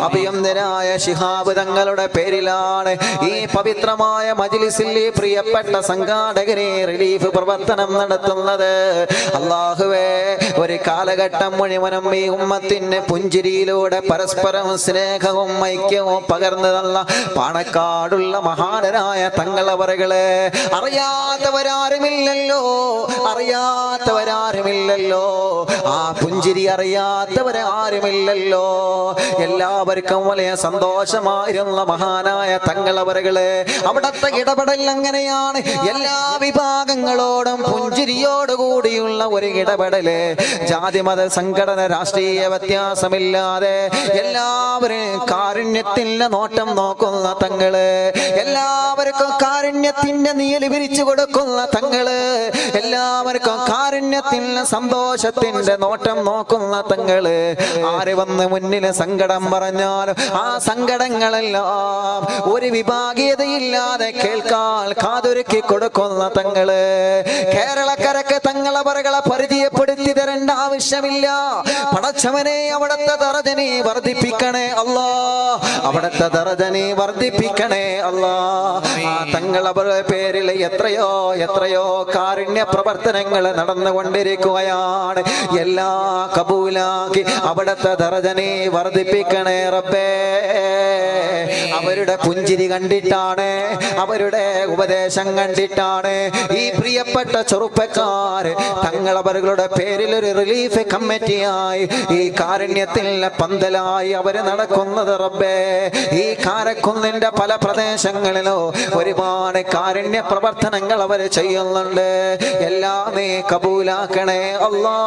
അഭിയന്തരായ ശിഹാബ് തങ്ങളുടെ പേരിലാണ് ഈ പവിത്രമായ മജ്ലിസിൽ പ്രിയപ്പെട്ട സംഘാടകരെ റിലീഫ് പ്രവർത്തനം നടത്തുന്നത്. അല്ലാഹുവേ, ഒരു കാലഘട്ടം മുഴുവനും ഈ ഉമ്മത്തിന് പുഞ്ചിരിയിലൂടെ പരസ്പരം സ്നേഹവും ഐക്യവും പകർന്നു തന്ന പാണക്കാടുള്ള മഹാനരായ തങ്ങളവറുകളെ അറിയാത്തവരാരുമില്ലല്ലോ, അറിയാത്തവരാരുമില്ലല്ലോ, ആ പുഞ്ചിരി അറിയാത്തവരാരുമില്ലല്ലോ. എല്ലാവർക്കും വലിയ സന്തോഷമായിരുന്ന മഹാനായ തങ്ങളവറുകളെ അവിടത്തെ ഇടപെടൽ അങ്ങനെയാണ്. എല്ലാ വിഭാഗങ്ങളോടും പുഞ്ചിരിയോടുകൂടിയുള്ള ഒരു ഇടപെടല്, ജാതിമത സംഘടന രാഷ്ട്രീയ വ്യത്യാസമില്ലാതെ എല്ലാവരും കാരുണ്യത്തിന്റെ നോട്ടം നോക്കുന്ന തങ്ങള്, എല്ലാവർക്കും കാരുണ്യത്തിന്റെ നീല് വിരിച്ചു കൊടുക്കുന്ന തങ്ങള്, എല്ലാവർക്കും കാരുണ്യത്തിന്റെ സന്തോഷത്തിന്റെ നോട്ടം നോക്കുന്ന തങ്ങള്. ആര് വന്ന് മുന്നിൽ സങ്കടം പറഞ്ഞാലും ആ സങ്കടങ്ങളെല്ലാം ഒരു വിഭാഗീയതയില്ലാതെ കേൾക്കാൻ കാതൊരുക്കി കൊടുക്കുന്ന തങ്ങള്. കേരളക്കരക്ക് തങ്ങളവറുകളെ പരിചയപ്പെടുത്തി തരേണ്ട ആവശ്യമില്ല. പടച്ചവനെ, അവിടുത്തെ ദറജനെ വർദ്ധിപ്പിക്കണേ അല്ലാ, അവിടുത്തെ ദറജനെ വർദ്ധിപ്പിക്കണേ അല്ലാ. ആ തങ്ങളവരുടെ പേരിൽ എത്രയോ എത്രയോ കാരുണ്യ പ്രവർത്തനങ്ങൾ നടന്നുകൊണ്ടിരിക്കുകയാണ്. എല്ലാ കബൂലാക്കി അവിടുത്തെ ദറജനെ വർദ്ധിപ്പിക്കണേ റബ്ബേ. അവരുടെ പുഞ്ചിരി കണ്ടിട്ടാണ്, അവരുടെ ഉപദേശം കണ്ടിട്ടാണ് ഈ പ്രിയപ്പെട്ട ചെറുപ്പക്കാർ തങ്ങളവരുടെ പേരിൽ ഒരു റിലീഫ് കമ്മിറ്റിയായി ഈ കാരുണ്യത്തിന്റെ പന്തലായി അവര് നടക്കുന്നത് റബ്ബേ. ഈ കാരക്കുന്നിന്റെ പല പ്രദേശങ്ങളിലോ ഒരുപാട് കാരുണ്യ പ്രവർത്തനങ്ങൾ അവര് ചെയ്യുന്നുണ്ട്. എല്ലാം നീ കബൂലാക്കണേ അല്ലാ.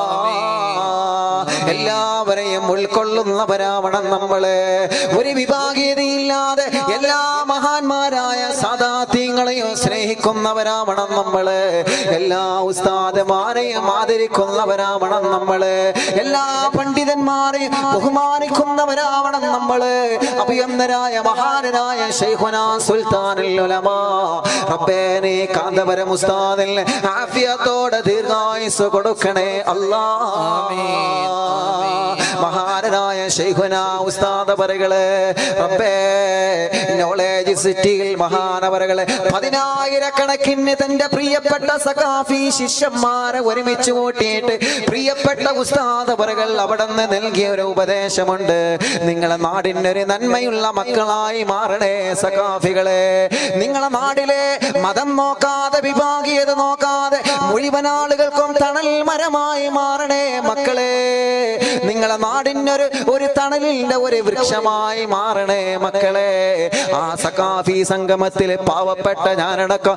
എല്ലാവരെയും ഉൾക്കൊള്ളുന്നവരാവണം നമ്മള്, ഒരു വിഭാഗീയതയില്ലാതെ എല്ലാ മഹാന്മാരായ സാദാത്യങ്ങളെയും സ്നേഹിക്കുന്നവരാവണം നമ്മള്, എല്ലാ ഉസ്താദമാരെയും ആദരിക്കുന്നവരാവണം നമ്മള്, എല്ലാ പണ്ഡിതന്മാരെയും ബഹുമാനിക്കുന്നവരാവണം നമ്മള്. അഭിയന്തരായ മഹാനായ ശൈഖുനാ സുൽത്താനുൽ ഉലമാ റബ്ബേ, നീ കാന്തപുരം ഉസ്താദിന് ആഫിയത്തോടെ ദീർഘായുസ്സ് കൊടുക്കണേ അല്ലാ. മഹാനായ ശൈഖുനാ ഉസ്താദ് അവറുകളെ റബ്ബേ, നോളേജ് സിറ്റിയിൽ മഹാനവറുകളെ 10,000 തന്റെ പ്രിയപ്പെട്ട സഖാഫി ശിഷ്യന്മാരെ ഒരുമിച്ച് കൂട്ടിയിട്ട് പ്രിയപ്പെട്ട ഉസ്താദ് അവറുകൾ അവിടെ നിന്ന് നൽകിയ ഒരു ഉപദേശമുണ്ട്. നിങ്ങളെ നാടിനൊരു നന്മയുള്ള മക്കളായി മാറണേ സഖാഫികളെ. നിങ്ങളെ നാടിലെ മതം നോക്കാതെ വിഭാഗീയത നോക്കാതെ മുഴുവൻ ആളുകൾക്കും തണൽ മരമായി മാറണേ മക്കളെ. നിങ്ങളെ നാടിനൊരു ഒരു തണലിന്റെ ഒരു വൃക്ഷമായി മാറണേ മക്കളെ. ആ സഖാഫി സംഗമത്തിൽ പാവപ്പെട്ട ഞാനടക്കം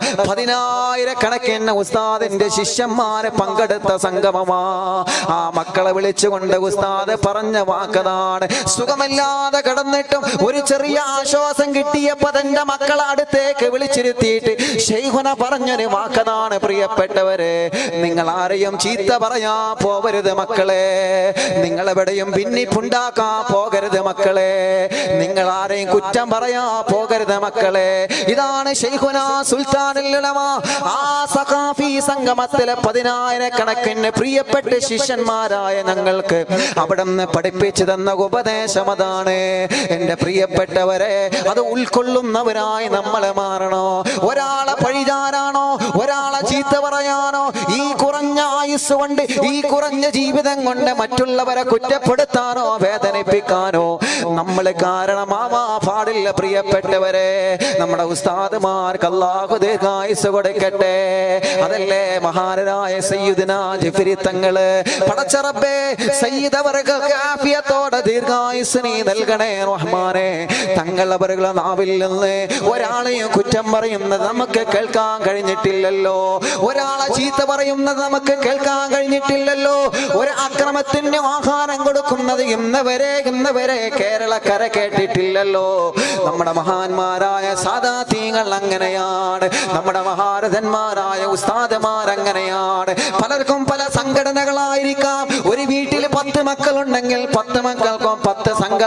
10,000 ഉസ്താദിന്റെ ശിഷ്യന്മാരെ പങ്കെടുത്ത സംഗമമാ. ആ മക്കളെ വിളിച്ചുകൊണ്ട് ഉസ്താദ് പറഞ്ഞ വാക്കതാണ്, സുഖമില്ലാതെ കിടന്നിട്ടും ഒരു ചെറിയ ആശ്വാസം കിട്ടിയപ്പോ തന്റെ മക്കളെ അടുത്തേക്ക് വിളിച്ചിരുത്തിയിട്ട് ശൈഖുന പറഞ്ഞൊരു വാക്കതാണ്, പ്രിയപ്പെട്ടവരെ, നിങ്ങൾ ആരെയും ചീത്ത പറയാ പോകരുത് മക്കളെ, നിങ്ങളെവിടെയും ഭിന്നിപ്പുണ്ടാക്കാ പോകരുത് മക്കളെ, നിങ്ങൾ ആരെയും കുറ്റം പറയാ പോകരുത് മക്കളെ. ഇതാണ് ശൈഖുനാ സുൽത്താനുൽ ഉലമാ ആ സഖാഫി സംഗമത്തിലെ 10,000 പ്രിയപ്പെട്ട ശിഷ്യന്മാരായ ഞങ്ങൾക്ക് അവിടെ നിന്ന് പഠിപ്പിച്ചു തന്ന ഉപദേശം അതാണ്. എന്റെ പ്രിയപ്പെട്ടവരെ, അത് ഉൾക്കൊള്ളുന്നവരായി നമ്മളെ മാറണോ. ഒരാളെ പഴിചാരാണോ, ഒരാളെ ചീത്ത പറയാനോ, ഈ കുറഞ്ഞ ആയുസ് കൊണ്ട്, ഈ കുറഞ്ഞ ജീവിതം കൊണ്ട് മറ്റുള്ളവരെ കുറ്റപ്പെടുത്താനോ വേദനിപ്പിക്കാനോ നമ്മൾ കാരണമാവാ പാടില്ല പ്രിയപ്പെട്ടവരെ. നമ്മുടെ ഉസ്താദുമാർക്ക് അല്ലാഹു ദീർഘായുസ് കൊടുക്കട്ടെ. അതല്ലേ മഹാനായ സയ്യിദുനാ ജിഫ്രി തങ്ങള്, പടച്ച റബ്ബേ, സയ്യിദ് അവർക്ക് ആഫിയത്തോടെ ദീർഘായുസ് നീ നൽകണേ റഹ്മാനെ. തങ്ങളവരുടെ നാവിൽ നിന്ന് ഒരാളെയും കുറ്റം പറയുന്നത് നമുക്ക് കേൾക്കാൻ കഴിഞ്ഞിട്ടില്ലല്ലോ, ഒരാളെ ചീത്ത പറയുന്നത് നമുക്ക് കേൾക്കാൻ കഴിഞ്ഞിട്ടില്ലല്ലോ, ഒരു അക്രമത്തിന് ആഹാരം കൊടുക്കുന്നത് ഇന്നവരെ കേരളക്കര കേട്ടിട്ടില്ലല്ലോ. നമ്മുടെ മഹാന്മാരായ സാദാത്യങ്ങൾ അങ്ങനെയാണ്, നമ്മുടെ മഹാരഥന്മാരായ ഉസ്താദമാർ അങ്ങനെയാണ്. പലർക്കും പല സംഘടനകളായിരിക്കാം. ഒരു വീട്ടിൽ 10 മക്കളുണ്ടെങ്കിൽ 10 മക്കൾക്കും 10 സംഘടനകളായിരിക്കാം.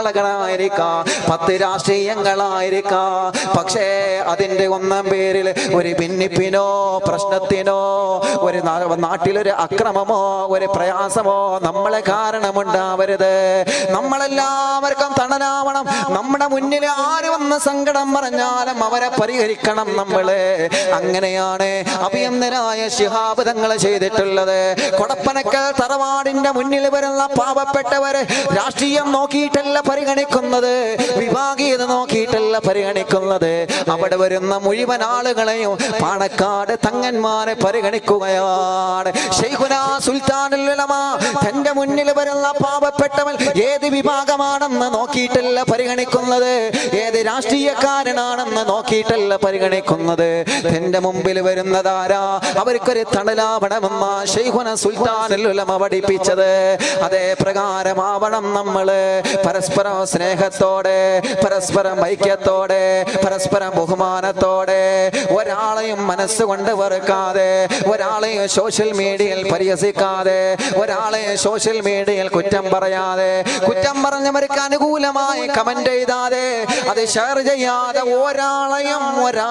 നേതാക്കളായിരിക്കാം, 10 രാഷ്ട്രീയങ്ങളായിരിക്കാം. പക്ഷേ അതിന്റെ ഒന്നാം പേരിൽ ഒരു ഭിന്നിപ്പിനോ പ്രശ്നത്തിനോ ഒരു നാട്ടിലൊരു അക്രമമോ ഒരു പ്രയാസമോ നമ്മളെ കാരണമുണ്ടാവരുത്. നമ്മളെല്ലാവർക്കും തണലാവണം. നമ്മുടെ മുന്നിൽ ആര് വന്ന് സങ്കടം പറഞ്ഞാലും അവരെ പരിഹരിക്കണം നമ്മള്. അങ്ങനെയാണ് അഭിയന്തരായ ശിഹാബ് തങ്ങൾ ചെയ്തിട്ടുള്ളത്. കൊടപ്പനക്കൽ തറവാടിന്റെ മുന്നിൽ വരുന്ന പാവപ്പെട്ടവരെ രാഷ്ട്രീയം നോക്കിയിട്ടല്ല പരിഗണിക്കുന്നത്, വിഭാഗീയത നോക്കിയിട്ടല്ല പരിഗണിക്കുന്നത്. അവിടെ വരുന്ന മുഴുവൻ ആളുകളെയും പാണക്കാട് തങ്ങന്മാരെ പരിഗണിക്കുകയാണ്. ശൈഖുനാ സുൽത്താനുൽ ഉലമ തന്റെ മുന്നിൽ വരുന്ന പാവപ്പെട്ടവൻ ഏത് വിഭാഗമാണെന്ന് നോക്കിയിട്ടല്ല പരിഗണിക്കുന്നത്, ഏത് രാഷ്ട്രീയക്കാരനാണെന്ന് നോക്കിയിട്ടല്ല പരിഗണിക്കുന്നത്. തന്റെ മുമ്പിൽ വരുന്നതാരാ അവർക്കൊരു തണലാവണമെന്ന ശൈഖുനാ സുൽത്താനുൽ ഉലമ പഠിപ്പിച്ചത്. അതേ പ്രകാരമാവണം നമ്മള്. പരസ്പരം സ്നേഹത്തോടെ, പരസ്പരം ഐക്യത്തോടെ, പരസ്പരം ബഹുമാനത്തോടെ, ഒരാളെയും മനസ്സുകൊണ്ട് വെറുക്കാതെ, ഒരാളെയും സോഷ്യൽ മീഡിയയിൽ പരിഹസിക്കാതെ, ഒരാളെയും സോഷ്യൽ മീഡിയയിൽ കുറ്റം പറയാതെ, കുറ്റം പറഞ്ഞവർക്ക് അനുകൂലമായി കമന്റ് എഴുതാതെ, അത് ഷെയർ ചെയ്യാതെ ഒരാളെയും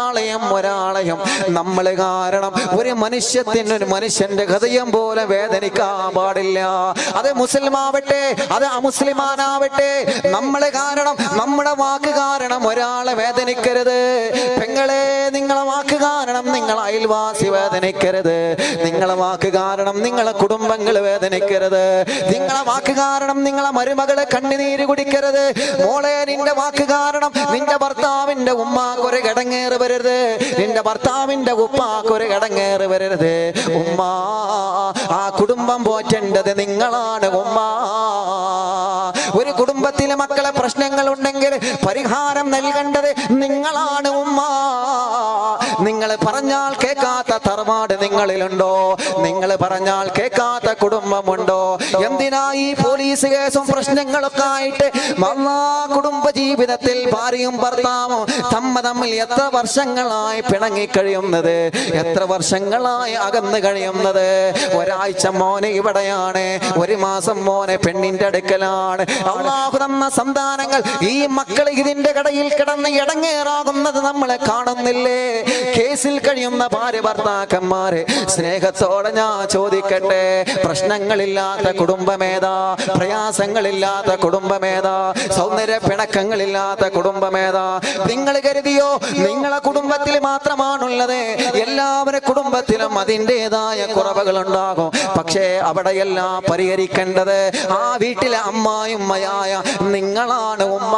നമ്മൾ കാരണം ഒരു മനുഷ്യന്റെ ഹൃദയം പോലെ വേദനിക്കാൻ പാടില്ല. അത് മുസ്ലിമാവട്ടെ, അത് അമുസ്ലിമാനാവട്ടെ, നമ്മളെ കാരണം, നമ്മുടെ വാക്ക് കാരണം ഒരാളെ വേദനിക്കരുത്. പെങ്ങളെ, നിങ്ങളെ വാക്ക് കാരണം നിങ്ങൾ അയൽവാസി വേദനിക്കരുത്. നിങ്ങളെ വാക്ക് കാരണം നിങ്ങളെ കുടുംബങ്ങൾ വേദനിക്കരുത്. നിങ്ങളെ വാക്ക് കാരണം നിങ്ങളെ മരുമകളെ കണ്ണുനീര് കുടിക്കരുത്. മോളെ, നിന്റെ വാക്ക് കാരണം നിന്റെ ഭർത്താവിന്റെ ഉമ്മാക്കൊരു കടങ്ങേറ് വരരുത്, നിന്റെ ഭർത്താവിന്റെ ഉപ്പാക്കൊരു കടങ്ങേറ് വരരുത്. ഉമ്മ, ആ കുടുംബം പോറ്റേണ്ടത് നിങ്ങളാണ്. ഉമ്മ, ഒരു കുടുംബത്തിലെ മക്കളെ പ്രശ്നങ്ങൾ ഉണ്ടെങ്കിൽ പരിഹാരം നൽകേണ്ടത് നിങ്ങളാണ്. ഉമ്മ, നിങ്ങൾ പറഞ്ഞാൽ കേൾക്കാത്ത തറവാട് നിങ്ങളിലുണ്ടോ? നിങ്ങൾ പറഞ്ഞാൽ കേൾക്കാത്ത കുടുംബമുണ്ടോ? എന്തിനാ ഈ പോലീസ് കേസും പ്രശ്നങ്ങളൊക്കെ ആയിട്ട് കുടുംബ ജീവിതത്തിൽ ഭാര്യയും ഭർത്താവും തമ്മിൽ എത്ര വർഷങ്ങളായി പിണങ്ങിക്കഴിയുന്നത്, എത്ര വർഷങ്ങളായി അകന്നു കഴിയുന്നത്? ഒരാഴ്ച മോനെ ഇവിടെയാണ്, ഒരു മാസം മോനെ പെണ്ണിന്റെ അടുക്കലാണ്. അല്ലാഹു തന്ന സന്താനങ്ങൾ, ഈ മക്കൾ ഇതിന്റെ കടയിൽ കിടന്ന് ഇടങ്ങേറാകുന്നത് നമ്മളെ കാണുന്നില്ലേ? കേസിൽ കഴിയുന്ന ഭാര്യ ഭർത്താക്കന്മാരെ സ്നേഹത്തോടെ ഞാൻ ചോദിക്കട്ടെ, പ്രശ്നങ്ങളില്ലാത്ത കുടുംബമേതാ? പ്രയാസങ്ങളില്ലാത്ത കുടുംബമേതാ? സൗന്ദര്യ പിണക്കങ്ങളില്ലാത്ത കുടുംബമേതാ? നിങ്ങൾ കരുതിയോ നിങ്ങളെ കുടുംബത്തിൽ മാത്രമാണുള്ളത്? എല്ലാവരുടെ കുടുംബത്തിലും അതിൻ്റെതായ കുറവുകൾ ഉണ്ടാകും. പക്ഷേ അവിടെയെല്ലാം പരിഹരിക്കേണ്ടത് ആ വീട്ടിലെ അമ്മായിമ്മയായ നിങ്ങളാണ്. ഉമ്മ,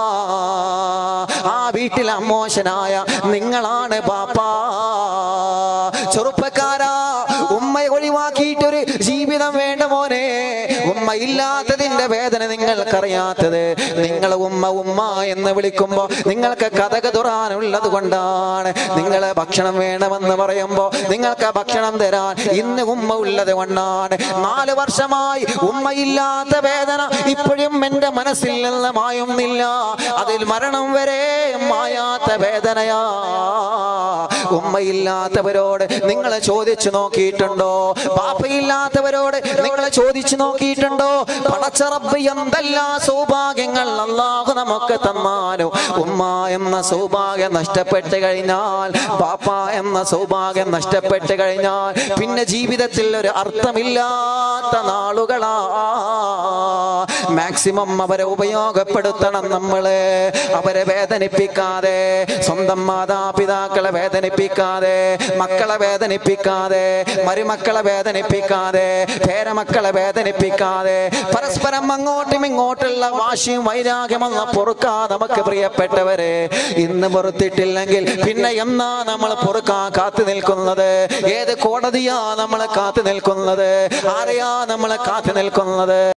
ആ വീട്ടിലെ അമ്മോശനായ നിങ്ങളാണ്. ബാപ്പാ, ചെറുപ്പക്കാരാ, ഉമ്മയെ ഒഴിവാക്കിയിട്ടൊരു ജീവിതം വേണ്ട മോനെ. ഉമ്മ ഇല്ലാത്തതിന്റെ വേദന നിങ്ങൾക്കറിയാത്തത്. നിങ്ങൾ ഉമ്മ ഉമ്മ എന്ന് വിളിക്കുമ്പോ നിങ്ങൾക്ക് കഥക തുറാനുള്ളത് കൊണ്ടാണ്. നിങ്ങളെ ഭക്ഷണം വേണമെന്ന് പറയുമ്പോ നിങ്ങൾക്ക് ഭക്ഷണം തരാൻ ഇന്ന് ഉമ്മ ഉള്ളത് കൊണ്ടാണ്. 4 വർഷമായി ഉമ്മയില്ലാത്ത വേദന ഇപ്പോഴും എന്റെ മനസ്സിൽ നിന്ന് മായുന്നില്ല. അതിൽ മരണം വരെ മായാത്ത വേദനയാ. ഉമ്മയില്ലാത്തവരോട് നിങ്ങൾ ചോദിച്ചു നോക്കിയിട്ടുണ്ടോ? ബാപ്പയില്ലാത്തവരോട് നിങ്ങൾ ചോദിച്ചു നോക്കിയിട്ടുണ്ടോ? പടച്ച റബ്ബ് എന്തെല്ലാം സൗഭാഗ്യങ്ങൾ അല്ലാഹു നമുക്ക് തന്നാലും ഉമ്മ എന്ന സൗഭാഗ്യം നഷ്ടപ്പെട്ട് കഴിഞ്ഞാൽ, ബാപ്പ എന്ന സൗഭാഗ്യം നഷ്ടപ്പെട്ട് കഴിഞ്ഞാൽ പിന്നെ ജീവിതത്തിൽ ഒരു അർത്ഥമില്ലാത്ത നാളുകളാ. മാക്സിമം അവരെ ഉപയോഗപ്പെടുത്തണം നമ്മള്. അവരെ വേദനിപ്പിക്കാതെ, സ്വന്തം മാതാപിതാക്കളെ വേദനിപ്പിക്കാതെ, മക്കളെ വേദനിപ്പിക്കാതെ, മരുമക്കളെ വേദനിപ്പിക്കാതെ, പേരമക്കളെ വേദനിപ്പിക്കാതെ, പരസ്പരം അങ്ങോട്ടും ഇങ്ങോട്ടുള്ള വാശിയും വൈരാഗ്യമൊന്നും പൊറുക്കാ നമുക്ക് പ്രിയപ്പെട്ടവരെ. ഇന്ന് പൊറുത്തിട്ടില്ലെങ്കിൽ പിന്നെ എന്നാ നമ്മൾ പൊറുക്കാൻ കാത്തു നിൽക്കുന്നത്? ഏത് കോടതിയാ നമ്മളെ കാത്തു നിൽക്കുന്നത്? ആരെയാ നമ്മളെ കാത്തു നിൽക്കുന്നത്?